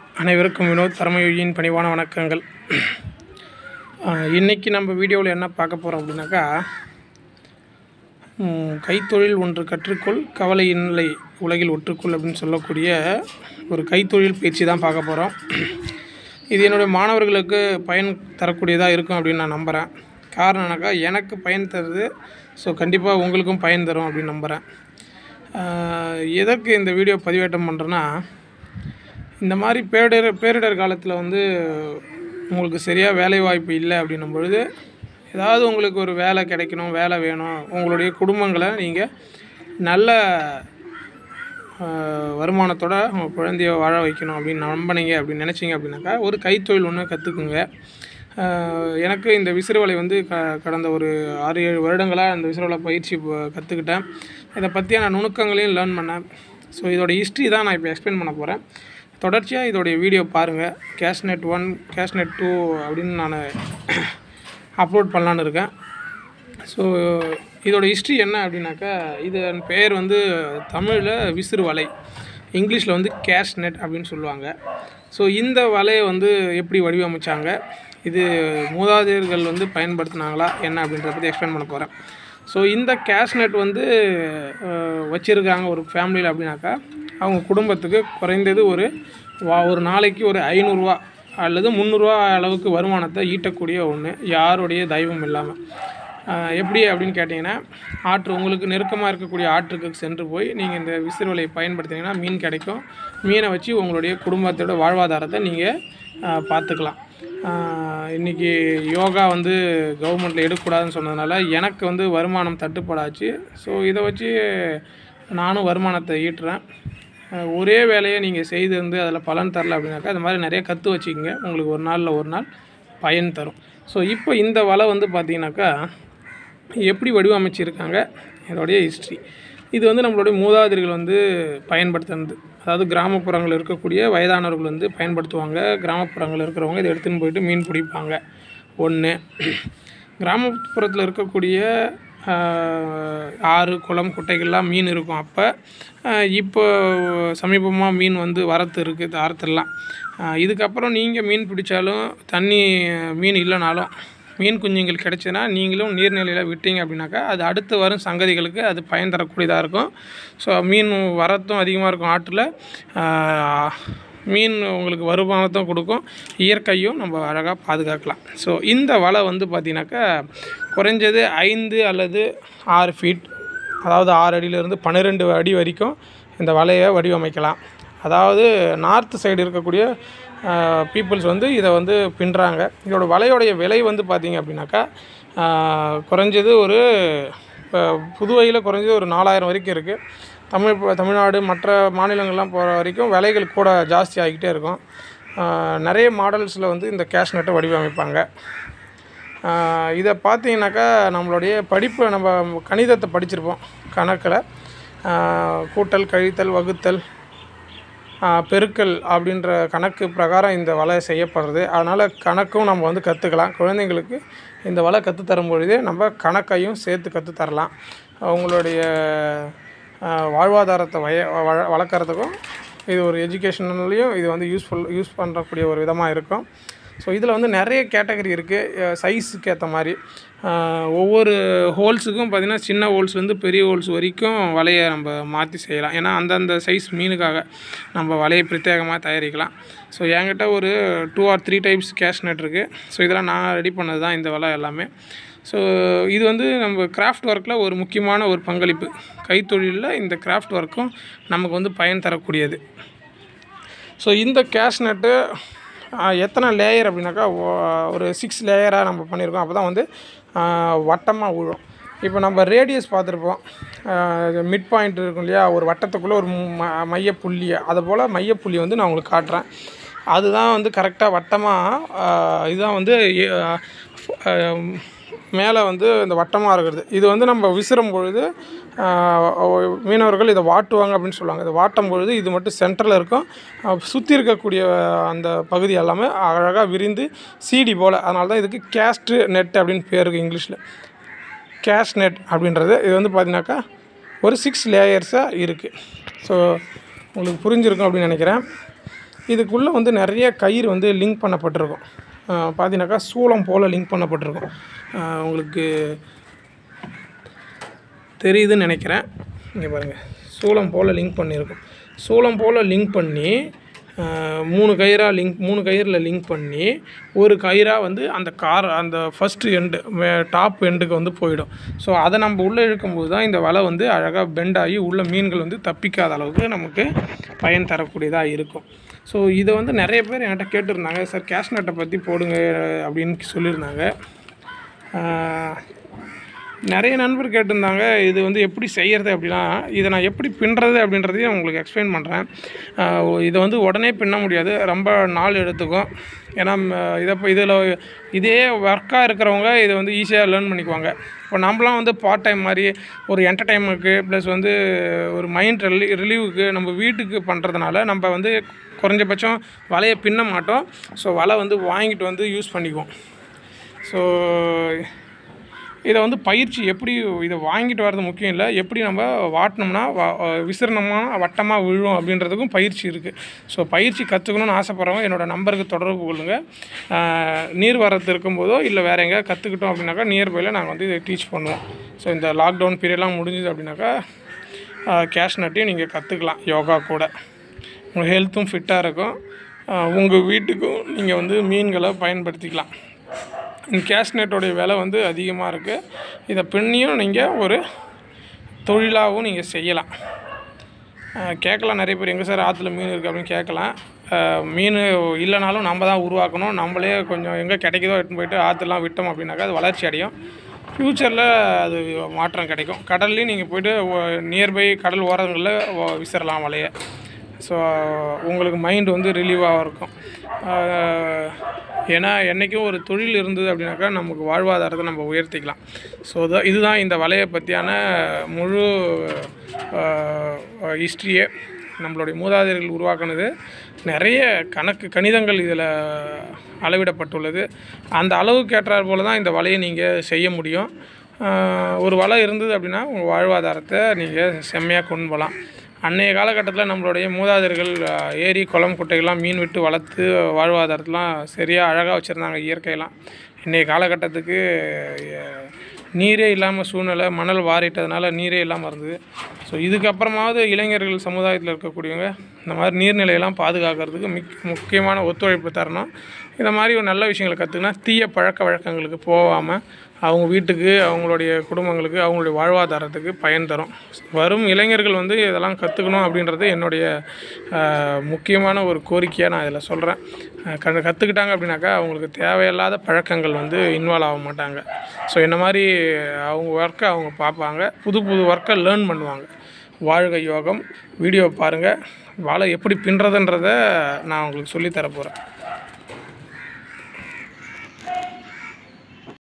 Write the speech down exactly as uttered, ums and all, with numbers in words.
அனைவருக்கும் வினோத் தர்மயோகியின் பணிவான வணக்கங்கள். இன்றைக்கி நம்ம வீடியோவில் என்ன பார்க்க போகிறோம் அப்படின்னாக்கா, கைத்தொழில் ஒன்று கற்றுக்கொள் கவலை இல்லை உலகில் ஒற்றுக்கொள் அப்படின்னு சொல்லக்கூடிய ஒரு கைத்தொழில் பயிற்சி தான் பார்க்க போகிறோம். இது என்னுடைய மாணவர்களுக்கு பயன் தரக்கூடியதாக இருக்கும் அப்படின்னு நான் நம்புகிறேன். காரணம்னாக்கா எனக்கு பயன் தருது, ஸோ கண்டிப்பாக உங்களுக்கும் பயன் தரும் அப்படின்னு நம்புகிறேன். எதற்கு இந்த வீடியோ பதிவேற்றம் பண்ணுறேன்னா, இந்த மாதிரி பேரிடர் பேரிடர் காலத்தில் வந்து உங்களுக்கு சரியாக வேலை வாய்ப்பு இல்லை அப்படின்னும் பொழுது, ஏதாவது உங்களுக்கு ஒரு வேலை கிடைக்கணும், வேலை வேணும், உங்களுடைய குடும்பங்களை நீங்கள் நல்ல வருமானத்தோட உங்கள் குழந்தைய வாழ வைக்கணும் அப்படின்னு நம்பினீங்க அப்படின்னு நினச்சிங்க அப்படின்னாக்கா, ஒரு கைத்தொழில் ஒன்று கற்றுக்குங்க. எனக்கு இந்த விசிறுவலை வந்து க கடந்த ஒரு ஆறு ஏழு வருடங்களாக இந்த விசிறுவலை பயிற்சி கற்றுக்கிட்டேன். இதை பற்றியான நுணுக்கங்களையும் லேர்ன் பண்ணேன். ஸோ இதோட ஹிஸ்ட்ரி தான் நான் இப்போ எக்ஸ்பிளைன் பண்ண போகிறேன். தொடர்ச்சியாக இதோடைய வீடியோ பாருங்கள். கேஷ்நெட் ஒன் கேஷ்நெட் டூ அப்படின்னு நான் அப்லோட் பண்ணலான்னு இருக்கேன். ஸோ இதோட ஹிஸ்ட்ரி என்ன அப்படின்னாக்கா, இதன் பெயர் வந்து தமிழில் விசிறு வலை, இங்கிலீஷில் வந்து கேஷ்நெட் அப்படின்னு சொல்லுவாங்க. ஸோ இந்த வலையை வந்து எப்படி வடிவமைச்சாங்க, இது மூதாதையர்கள் வந்து பயன்படுத்தினாங்களா என்ன அப்படின்றத பற்றி எக்ஸ்பிளைன் பண்ண போகிறேன். ஸோ இந்த கேஷ்நெட் வந்து வச்சுருக்காங்க ஒரு ஃபேமிலியில் அப்படின்னாக்கா, அவங்க குடும்பத்துக்கு குறைந்தது ஒரு வா ஒரு நாளைக்கு ஒரு ஐநூறுரூவா அல்லது முந்நூறுரூவா அளவுக்கு வருமானத்தை ஈட்டக்கூடிய ஒன்று, யாருடைய தயவும் இல்லாமல். எப்படி அப்படின்னு கேட்டிங்கன்னா, ஆற்று உங்களுக்கு நெருக்கமாக இருக்கக்கூடிய ஆற்றுக்கு சென்று போய் நீங்கள் இந்த விசிறுவலையை பயன்படுத்தினீங்கன்னா மீன் கிடைக்கும். மீனை வச்சு உங்களுடைய குடும்பத்தோட வாழ்வாதாரத்தை நீங்கள் பார்த்துக்கலாம். இன்றைக்கி யோகா வந்து கவர்மெண்ட்டில் எடுக்கக்கூடாதுன்னு சொன்னதுனால எனக்கு வந்து வருமானம் தட்டுப்பாடாச்சு. ஸோ இதை வச்சு நானும் வருமானத்தை ஈட்டுறேன். ஒரே வேலையை நீங்கள் செய்து வந்து அதில் பலன் தரல அப்படின்னாக்கா, அது மாதிரி நிறைய கற்று வச்சுக்கோங்க, உங்களுக்கு ஒரு நாளில் ஒரு நாள் பயன் தரும். ஸோ இப்போ இந்த வலை வந்து பார்த்திங்கனாக்கா எப்படி வடிவமைச்சிருக்காங்க, இதோடைய ஹிஸ்ட்ரி. இது வந்து நம்மளுடைய மூதாதையர்கள் வந்து பயன்படுத்துனது. அதாவது கிராமப்புறங்களில் இருக்கக்கூடிய வயதானவர்கள் வந்து பயன்படுத்துவாங்க. கிராமப்புறங்களில் இருக்கிறவங்க இதை எடுத்துன்னு போயிட்டு மீன் பிடிப்பாங்க. ஒன்று, கிராமப்புறத்தில் இருக்கக்கூடிய ஆறு குளம் குட்டைகள்லாம் மீன் இருக்கும். அப்போ இப்போ சமீபமாக மீன் வந்து வரத்து இருக்குது ஆற்றுலாம். இதுக்கப்புறம் நீங்கள் மீன் பிடிச்சாலும் தண்ணி மீன் இல்லைனாலும் மீன் குஞ்சுங்கள் கிடச்சுன்னா நீங்களும் நீர்நிலையில் விட்டீங்க அப்படின்னாக்கா, அது அடுத்து வரும் சங்கதிகளுக்கு அது பயன் தரக்கூடியதாக இருக்கும். ஸோ மீன் வரத்தும் அதிகமாக இருக்கும் ஆற்றில். மீன் உங்களுக்கு வருமானத்தும் கொடுக்கும், இயற்கையும் நம்ம அழகாக பாதுகாக்கலாம். ஸோ இந்த வலை வந்து பார்த்திங்கனாக்கா குறைஞ்சது ஐந்து அல்லது ஆறு ஃபீட், அதாவது ஆறு அடியிலேருந்து பன்னிரெண்டு அடி வரைக்கும் இந்த வலையை வடிவமைக்கலாம். அதாவது நார்த்து சைடு இருக்கக்கூடிய பீப்புள்ஸ் வந்து இதை வந்து பின்னுறாங்க. இதோட வலையோடைய விலை வந்து பார்த்திங்க அப்படின்னாக்கா, குறைஞ்சது ஒரு புதுவையில் குறைஞ்சது ஒரு நாலாயிரம் வரைக்கும் இருக்குது. தமிழ் தமிழ்நாடு மற்ற மாநிலங்கள்லாம் போகிற வரைக்கும் விலைகள் கூட ஜாஸ்தி ஆகிக்கிட்டே இருக்கும். நிறைய மாடல்ஸில் வந்து இந்த கேஷ்நெட்டை வடிவமைப்பாங்க. இதை பார்த்தீங்கன்னாக்கா, நம்மளுடைய படிப்பு நம்ம கணிதத்தை படிச்சிருப்போம். கணக்கில் கூட்டல் கழித்தல் வகுத்தல் பெருக்கல் அப்படின்ற கணக்கு பிரகாரம் இந்த வலை செய்யப்படுறது. அதனால் கணக்கும் நம்ம வந்து கற்றுக்கலாம். குழந்தைங்களுக்கு இந்த வலை கற்றுத்தரும் பொழுதே நம்ம கணக்கையும் சேர்த்து கற்றுத்தரலாம். அவங்களுடைய வாழ்வாதாரத்தை வய வ வளர்க்குறதுக்கும் இது ஒரு எஜுகேஷன்லேயும் இது வந்து யூஸ்ஃபுல் யூஸ் பண்ணக்கூடிய ஒரு விதமாக இருக்கும். ஸோ இதில் வந்து நிறைய கேட்டகரி இருக்குது. சைஸுக்கு ஏற்ற மாதிரி ஒவ்வொரு ஹோல்ஸுக்கும் பார்த்திங்கன்னா, சின்ன ஹோல்ஸ்லேருந்து பெரிய ஹோல்ஸ் வரைக்கும் வலையை நம்ம மாற்றி செய்யலாம். ஏன்னா அந்தந்த சைஸ் மீனுக்காக நம்ம வலையை பிரத்யேகமாக தயாரிக்கலாம். ஸோ என்கிட்ட ஒரு டூ ஆர் த்ரீ டைப்ஸ் கேஷ்நெட் இருக்குது. ஸோ இதெல்லாம் நான் ரெடி பண்ணது தான் இந்த வலை எல்லாமே. ஸோ இது வந்து நம்ம கிராஃப்ட் ஒர்க்கில் ஒரு முக்கியமான ஒரு பங்களிப்பு. கைத்தொழிலில் இந்த கிராஃப்ட் ஒர்க்கும் நமக்கு வந்து பயன் தரக்கூடியது. ஸோ இந்த கேஷ்நெட்டு எத்தனை லேயர் அப்படின்னாக்கா, ஒரு சிக்ஸ் லேயராக நம்ம பண்ணியிருக்கோம். அப்போ தான் வந்து வட்டமாக விழும். இப்போ நம்ம ரேடியஸ் பார்த்துருப்போம், மிட் பாயிண்ட் இருக்கும் இல்லையா, ஒரு வட்டத்துக்குள்ளே ஒரு ம மையப்புள்ளியை, அதை போல் மையப்புள்ளி வந்து நான் உங்களுக்கு காட்டுறேன். அதுதான் வந்து கரெக்டாக வட்டமாக, இதுதான் வந்து மேலே வந்து இந்த வட்டமாக இருக்கிறது. இது வந்து நம்ம விசிறும் பொழுது மீனவர்கள் இதை வாட்டுவாங்க அப்படின்னு சொல்லுவாங்க. இதை வாட்டும் பொழுது இது மட்டும் சென்டரில் இருக்கும். சுற்றி இருக்கக்கூடிய அந்த பகுதி எல்லாமே அழகாக விரிந்து சீடி போல். அதனால தான் இதுக்கு கேஸ்ட் நெட் அப்படின்னு பேர் இருக்குது இங்கிலீஷில். கேஷ்நெட் அப்படின்றது இது வந்து பார்த்திங்கனாக்கா ஒரு சிக்ஸ் லேயர்ஸாக இருக்குது. ஸோ உங்களுக்கு புரிஞ்சிருக்கும் அப்படின்னு நினைக்கிறேன். இதுக்குள்ளே வந்து நிறைய கயிறு வந்து லிங்க் பண்ணப்பட்டிருக்கும். பார்த்தீங்கன்னாக்கா சூளம் போல் லிங்க் பண்ணப்பட்டிருக்கும். உங்களுக்கு தெரியுதுன்னு நினைக்கிறேன். இங்கே பாருங்கள், சூளம் போல் லிங்க் பண்ணியிருக்கும். சூளம் போல் லிங்க் பண்ணி மூணு கயிறாக லிங்க் மூணு கயிறில் லிங்க் பண்ணி ஒரு கயிறாக வந்து அந்த கார் அந்த ஃபஸ்ட்டு எண்டு டாப் எண்டுக்கு வந்து போயிடும். ஸோ அதை நம்ம உள்ளே இழுக்கும்போது தான் இந்த வலை வந்து அழகாக பெண்ட் ஆகி உள்ள மீன்கள் வந்து தப்பிக்காத அளவுக்கு நமக்கு பயன் தரக்கூடியதாக இருக்கும். ஸோ இதை வந்து நிறைய பேர் என்கிட்ட கேட்டிருந்தாங்க, சார் கேஷ் நட்டை பற்றி போடுங்க அப்படின்னு சொல்லியிருந்தாங்க. நிறைய நண்பர் கேட்டிருந்தாங்க இது வந்து எப்படி செய்கிறது அப்படின்னா. இதை நான் எப்படி பின்னுறது அப்படின்றதையும் உங்களுக்கு எக்ஸ்பிளைன் பண்ணுறேன். இதை வந்து உடனே பின்ன முடியாது, ரொம்ப நாள் எடுத்துக்கும். ஏன்னா இதை இப்போ இதில் இதே ஒர்க்காக இருக்கிறவங்க இதை வந்து ஈஸியாக லேர்ன் பண்ணிக்குவாங்க. இப்போ நம்மளாம் வந்து பார்ட் டைம் மாதிரி ஒரு என்டர்டைன்மெண்ட்டுக்கு ப்ளஸ் வந்து ஒரு மைண்ட் ரிலீ ரிலீவுக்கு நம்ம வீட்டுக்கு பண்ணுறதுனால நம்ம வந்து குறைஞ்சபட்சம் வலையை பின்ன மாட்டோம். ஸோ வலை வந்து வாங்கிட்டு வந்து யூஸ் பண்ணிக்குவோம். ஸோ இதை வந்து பயிற்சி எப்படி இதை வாங்கிட்டு வர்றது முக்கியம் இல்லை, எப்படி நம்ம வாட்டினோம்னா விசிறினோம்னா வட்டமாக விழும் அப்படின்றதுக்கும் பயிற்சி இருக்குது. ஸோ பயிற்சி கற்றுக்கணுன்னு ஆசைப்பட்றவங்க என்னோடய நம்பருக்கு தொடர்பு கொள்ளுங்கள். நீர் வரத்து இருக்கும்போதோ இல்லை வேறு எங்கேயா கற்றுக்கிட்டோம் அப்படின்னாக்கா நியர்பையில் நாங்கள் வந்து இதை டீச் பண்ணுவோம். ஸோ இந்த லாக்டவுன் பீரியட்லாம் முடிஞ்சுது அப்படின்னாக்கா கேஷ் நட்டையும் நீங்கள் கற்றுக்கலாம். யோகா கூட உங்கள் ஹெல்த்தும் ஃபிட்டாக இருக்கும். உங்கள் வீட்டுக்கும் நீங்கள் வந்து மீன்களை பயன்படுத்திக்கலாம். இந்த கேஷ் நெட்டோடைய விலை வந்து அதிகமாக இருக்குது. இதை பின்னியும் நீங்கள் ஒரு தொழிலாகவும் நீங்கள் செய்யலாம். கேட்கலாம் நிறைய பேர், எங்கே சார் ஆற்றுல மீன் இருக்குது அப்படின்னு கேட்கலாம். மீன் இல்லைனாலும் நம்ம தான் உருவாக்கணும். நம்மளே கொஞ்சம் எங்கே கிடைக்குதோ எடுத்துன்னு போயிட்டு ஆற்றுலாம் விட்டோம் அப்படின்னாக்கா அது வளர்ச்சி அடையும். ஃப்யூச்சரில் அது மாற்றம் கிடைக்கும். கடல்லையும் நீங்கள் போய்ட்டு நியர்பை கடல் ஓரங்களில் விசிறலாம் வலையை. ஸோ உங்களுக்கு மைண்டு வந்து ரிலீவாக இருக்கும். ஏன்னா என்றைக்கும் ஒரு தொழில் இருந்தது அப்படின்னாக்கா நமக்கு வாழ்வாதாரத்தை நம்ம உயர்த்திக்கலாம். ஸோ தான் இதுதான் இந்த வலையை பற்றியான முழு ஹிஸ்ட்ரியே. நம்மளுடைய மூதாதையர்கள் உருவாக்குனது. நிறைய கணக்கு கணிதங்கள் இதில் அளவிடப்பட்டுள்ளது. அந்த அளவுக்கு ஏற்றாற் போல் தான் இந்த வலையை நீங்கள் செய்ய முடியும். ஒரு வலை இருந்தது அப்படின்னா உங்கள் வாழ்வாதாரத்தை நீங்கள் செம்மையாக கொண்டு போகலாம். அன்றைய காலகட்டத்தில் நம்மளுடைய மூதாதையர்கள் ஏரி குளம் குட்டைகள்லாம் மீன் விட்டு வளர்த்து வாழ்வாதாரத்தெலாம் சரியாக அழகாக வச்சுருந்தாங்க இயற்கையெல்லாம். இன்றைய காலகட்டத்துக்கு நீரே இல்லாமல் சூழ்நிலை, மணல் வாரிட்டதுனால நீரே இல்லாமல் இருந்தது. ஸோ இதுக்கப்புறமாவது இளைஞர்கள் சமுதாயத்தில் இருக்கக்கூடியவங்க இந்த மாதிரி நீர்நிலையெல்லாம் பாதுகாக்கிறதுக்கு மிக் முக்கியமான ஒத்துழைப்பு தரணும். இந்த மாதிரி ஒரு நல்ல விஷயங்களை கற்றுக்கினா தீய பழக்க வழக்கங்களுக்கு போகாமல் அவங்க வீட்டுக்கு, அவங்களுடைய குடும்பங்களுக்கு, அவங்களுடைய வாழ்வாதாரத்துக்கு பயன் தரும். வரும் இளைஞர்கள் வந்து இதெல்லாம் கற்றுக்கணும் அப்படின்றது என்னுடைய முக்கியமான ஒரு கோரிக்கையாக நான் இதில் சொல்கிறேன். க கற்றுக்கிட்டாங்க அப்படின்னாக்கா அவங்களுக்கு தேவையில்லாத பழக்கங்கள் வந்து இன்வால்வ் ஆக மாட்டாங்க. ஸோ இந்த மாதிரி அவங்க ஒர்க்கை அவங்க பார்ப்பாங்க, புது புது ஒர்க்கை லேர்ன் பண்ணுவாங்க. வாழ்க யோகம். வீடியோ பாருங்கள். வாழை எப்படி பின்னுறதுன்றதை நான் உங்களுக்கு சொல்லித்தர போகிறேன்.